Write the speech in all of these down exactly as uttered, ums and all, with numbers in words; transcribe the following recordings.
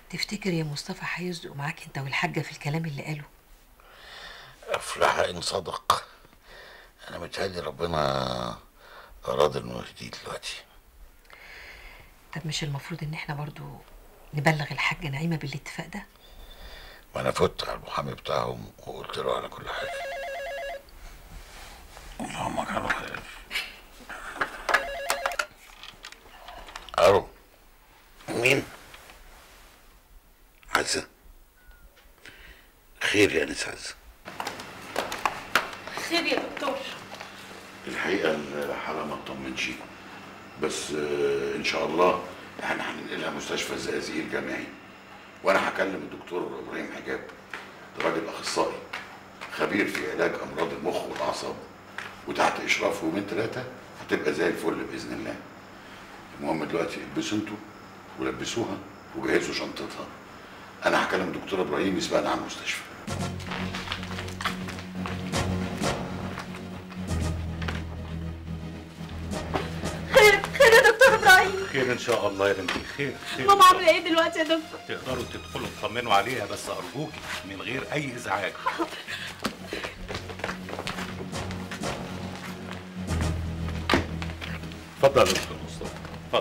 تفتكر يا مصطفى هيصدقوا معاك انت والحاجه في الكلام اللي قاله؟ افلح ان صدق. انا متهيألي ربنا اراد انه يهديه دلوقتي. طب مش المفروض ان احنا برضو نبلغ الحاجه نعيمه بالاتفاق ده؟ وانا فت على المحامي بتاعهم وقلت له على كل حاجه. اللهم كانوا خير. الو، مين؟ عزة؟ خير يا انس عزة؟ خير يا دكتور. الحقيقه الحاله ما تطمنش، بس ان شاء الله احنا هننقلها مستشفى الزقازيق الجامعي، وانا هكلم الدكتور ابراهيم حجاب، ده راجل اخصائي خبير في علاج امراض المخ والاعصاب، وتحت اشرافه يومين ثلاثه هتبقى زي الفل باذن الله. المهم دلوقتي البسوا انتوا ولبسوها وجهزوا شنطتها، انا هكلم الدكتور ابراهيم يسبقنا على المستشفى. خير خير يا دكتور ابراهيم. خير ان شاء الله يا بنتي. خير خير. ماما عامله ايه دلوقتي يا دكتور؟ تقدروا تدخلوا تطمنوا عليها بس ارجوكي من غير اي ازعاج. اتفضل يا دكتور مصطفى، اتفضل.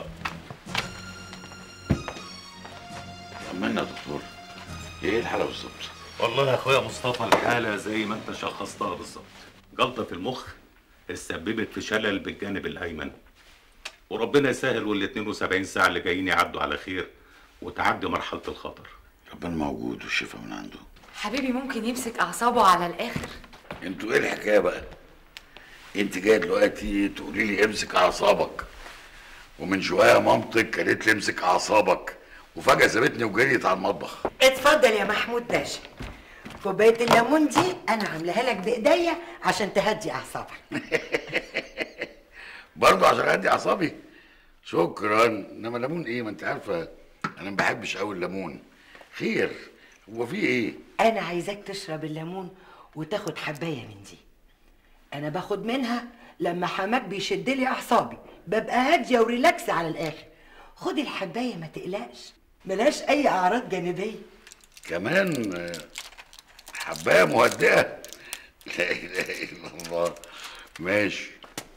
طمنا يا دكتور، ايه الحاله بالظبط؟ والله يا اخويا مصطفى الحاله زي ما انت شخصتها بالظبط، جلطه في المخ تسببت في شلل بالجانب الايمن، وربنا يسهل وال اثنين وسبعين ساعه اللي جايين يعدوا على خير وتعدي مرحله الخطر. ربنا موجود والشفاء من عنده. حبيبي ممكن يمسك اعصابه على الاخر. انتوا ايه الحكايه بقى؟ انت جايه دلوقتي تقولي لي امسك اعصابك، ومن شويه مامتك قالت لي امسك اعصابك، وفجاه سابتني وجريت على المطبخ. اتفضل يا محمود باشا، كوبايه الليمون دي انا عاملاها لك بايديا عشان تهدي اعصابك. برضه عشان اهدي اعصابي؟ شكرا. انما ليمون ايه؟ ما انت عارفه انا ما بحبش قوي الليمون. خير، هو في ايه؟ انا عايزاك تشرب الليمون وتاخد حبايه من دي. انا باخد منها لما حماك بيشد لي اعصابي، ببقى هاديه وريلاكس على الاخر. خد الحبايه ما تقلقش، ملهاش اي اعراض جانبيه. كمان حبايه مهدئه؟ لا اله الا الله. ماشي.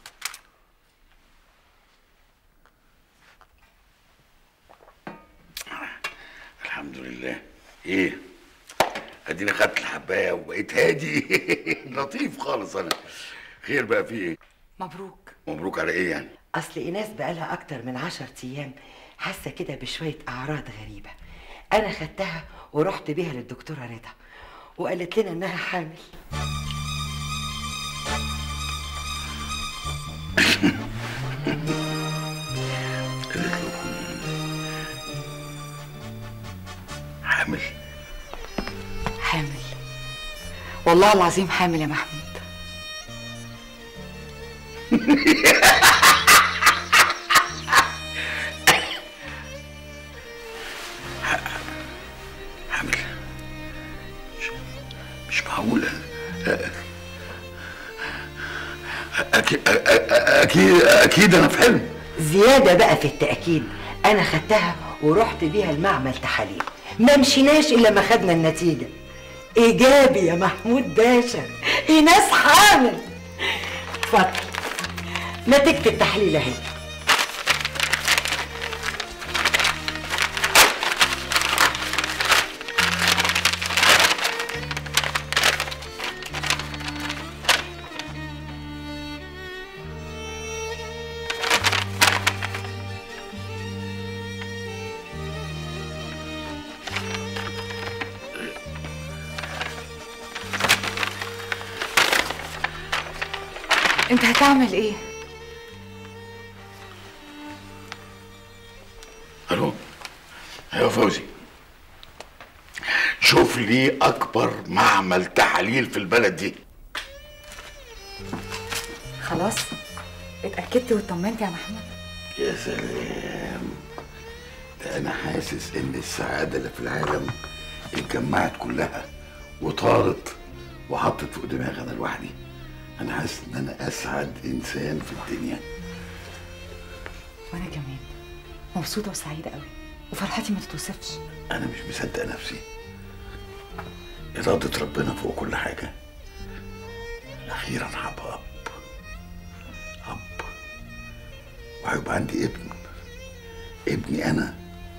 الحمد لله. ايه، اديني خدت الحبايه وبقيت هادي. لطيف خالص انا. خير بقى، في ايه؟ مبروك. مبروك على ايه يعني؟ اصل ايناس بقالها اكتر من عشر ايام حاسه كده بشويه اعراض غريبه. انا خدتها ورحت بيها للدكتوره رضا، وقالت لنا انها حامل. حامل؟ حامل والله العظيم، حامل يا محمود. حامل؟ مش, مش معقولة. أكيد أكيد أكيد أنا في حلم. زياده بقى في التاكيد، انا خدتها ورحت بيها المعمل تحاليل، ما مشيناش الا ما خدنا النتيجه. ايجابي يا محمود باشا، ايناس حامل. اتفضل نتيجه التحليل اهي. انت هتعمل ايه؟ الو، ايوه فوزي، شوف لي اكبر معمل تحاليل في البلد دي. خلاص اتأكدت واطمنت يا محمود؟ يا سلام، ده انا حاسس ان السعادة اللي في العالم اتجمعت كلها وطارت وحطت فوق دماغي انا لوحدي. انا حاسس ان انا اسعد انسان في الدنيا. وانا كمان مبسوطة وسعيدة قوي. وفرحتي ما تتوصفش. انا مش مصدق نفسي. إرادة ربنا فوق كل حاجة. أخيرا هبقى أب. أب. وهيبقى عندي ابن. ابني أنا.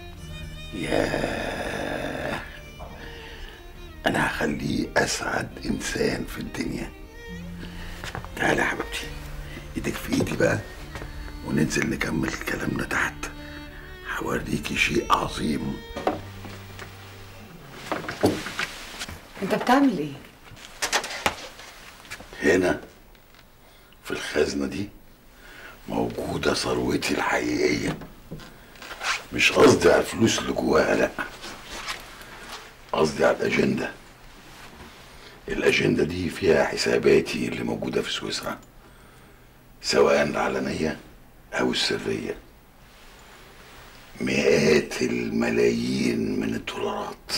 ياه. أنا هخليه أسعد إنسان في الدنيا. تعالي يا حبيبتي، إيدك في إيدي بقى وننزل نكمل كلامنا تحت. هوريكي شيء عظيم. انت بتعمل ايه؟ هنا في الخزنة دي موجودة ثروتي الحقيقية. مش قصدي على الفلوس اللي جواها، لأ، قصدي على الأجندة. الأجندة دي فيها حساباتي اللي موجودة في سويسرا، سواء العلنية أو السرية. مئات الملايين من الدولارات.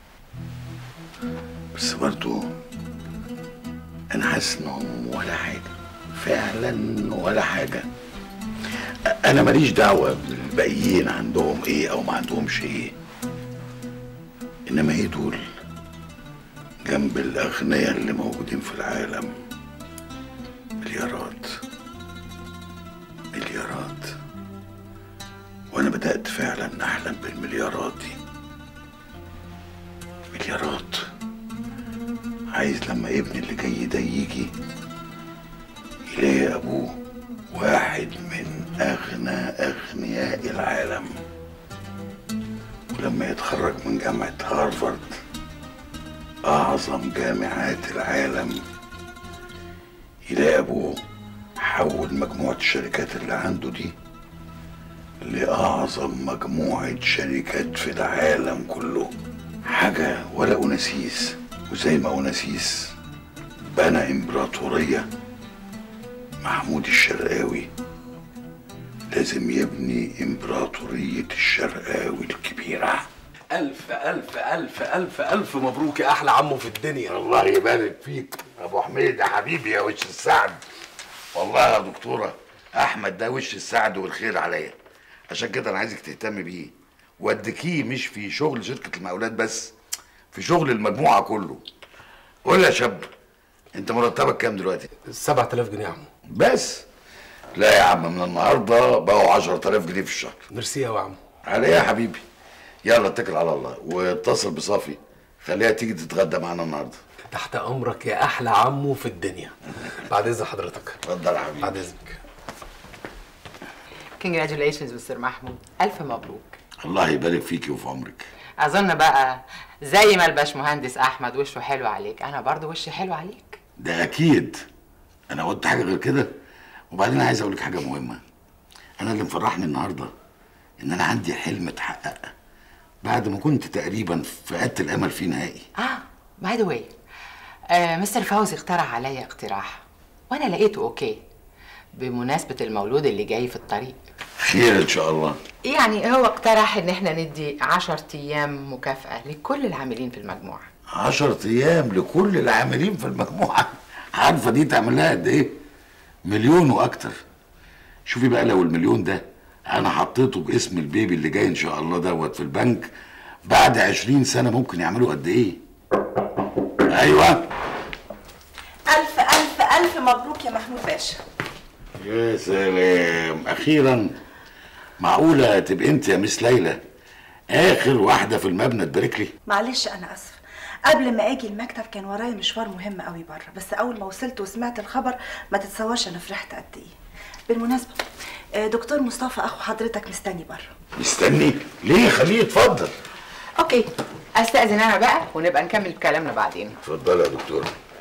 بس برضو أنا حاسس إنهم ولا حاجة، فعلا ولا حاجة. أنا ماليش دعوة بالباقيين عندهم إيه أو ما عندهمش إيه، إنما إيه دول جنب الأغنياء اللي موجودين في العالم. مليارات مليارات. وأنا بدأت فعلا أحلم بالمليارات دي. مليارات. عايز لما ابني اللي جاي ده يجي يلاقي أبوه واحد من أغنى أغنياء العالم، ولما يتخرج من جامعة هارفارد أعظم جامعات العالم يلاقي أبوه حول مجموعة الشركات اللي عنده دي لأعظم مجموعة شركات في العالم كله. حاجة ولا أوناسيس. وزي ما أوناسيس بنى إمبراطورية، محمود الشرقاوي لازم يبني إمبراطورية الشرقاوي الكبيرة. ألف ألف ألف ألف ألف مبروك يا أحلى عمو في الدنيا. الله يبارك فيك أبو حميد يا حبيبي يا وش السعد. والله يا دكتورة أحمد ده وش السعد والخير عليا، عشان كده أنا عايزك تهتم بيه واديكيه، مش في شغل شركة المقاولات بس، في شغل المجموعة كله. قول يا شاب، أنت مرتبك كام دلوقتي؟ سبعة آلاف جنيه يا عمو. بس؟ لا يا عم، من النهارده بقوا عشرة آلاف جنيه في الشهر. ميرسي قوي يا عمو. على ايه يا حبيبي؟ يلا اتكل على الله واتصل بصافي، خليها تيجي تتغدى معانا النهارده. تحت امرك يا احلى عمو في الدنيا. بعد اذن حضرتك. اتفضل يا حبيبي. بعد اذنك. كونجراتيوليشنز مستر محمود، الف مبروك. الله يبارك فيكي وفي عمرك. اظن بقى زي ما الباشمهندس احمد وشه حلو عليك، انا برضو وشي حلو عليك. ده اكيد. انا قلت حاجه غير كده؟ وبعدين عايز اقول لك حاجه مهمه. انا اللي مفرحني النهارده ان انا عندي حلم اتحقق بعد ما كنت تقريبا فقدت الامل فيه نهائي. اه باي ذا واي، مستر فوزي اقترح عليا اقتراح وانا لقيته اوكي بمناسبه المولود اللي جاي في الطريق. خير ان شاء الله. يعني هو اقترح ان احنا ندي عشرة ايام مكافاه لكل العاملين في المجموعه. عشرة ايام لكل العاملين في المجموعه؟ عارفه دي تعمل لها قد ايه؟ مليون واكتر. شوفي بقى لو المليون ده انا حطيته باسم البيبي اللي جاي ان شاء الله دوت في البنك، بعد عشرين سنه ممكن يعملوا قد ايه؟ ايوه. الف الف الف مبروك يا محمود باشا. يا سلام، اخيرا. معقوله تبقى انت يا مس ليلى اخر واحده في المبنى تبارك لي؟ معلش انا اسفه، قبل ما اجي المكتب كان ورايا مشوار مهم قوي بره، بس اول ما وصلت وسمعت الخبر ما تتصورش انا فرحت قد ايه. بالمناسبه دكتور مصطفى اخو حضرتك مستني بره. مستني؟ ليه؟ خليه يتفضل. اوكي، استاذن انا بقى ونبقى نكمل كلامنا بعدين. اتفضلي يا دكتوره.